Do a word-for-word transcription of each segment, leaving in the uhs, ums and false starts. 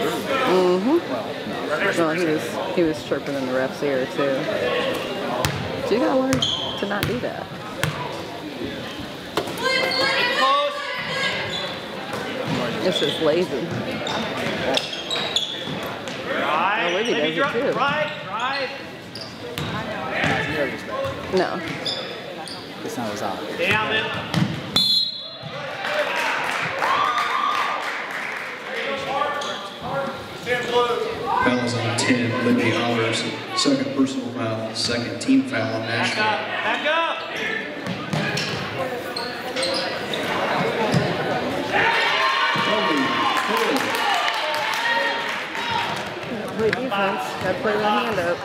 Mm-hmm. Well, he was he was chirping in the ref's ear too. So you gotta learn to not do that. It's just lazy. Right. Oh, Libby does it too. Right, right. No. It's not as hot. Down it. Foul is on ten, Libby Hollers. Second personal foul, second team foul on Back Nashville. up, back up. Play defense. Gotta play one hand up.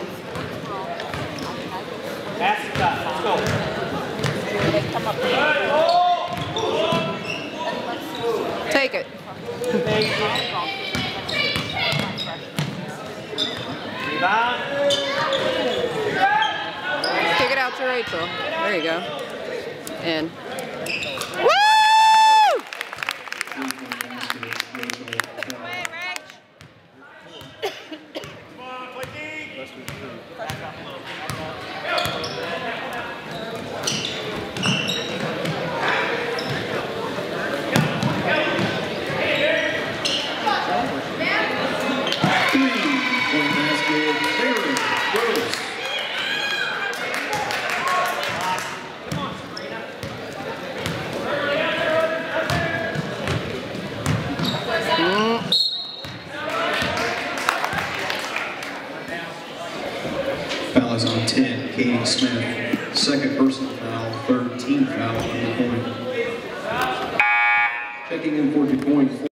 Pass it up. Let's go. Take it. Rebound. Kick it out to Rachel. There you go. And woo! Foul is on ten, Katie Smith. Second personal foul, third team foul on the point. Checking in for the point.